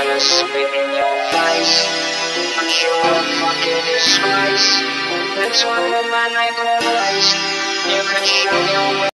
gonna spit in your face, but you're a fucking disgrace. It's one of my nightmare ways. You can show your